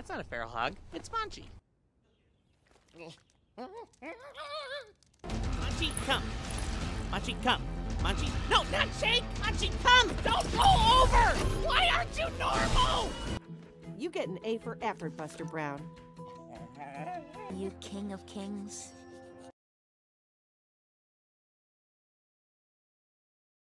That's not a feral hog. It's Monchi. Monchi, come. Monchi, come. Monchi, no, not shake! Monchi, come! Don't roll over! Why aren't you normal? You get an A for effort, Buster Brown. You king of kings.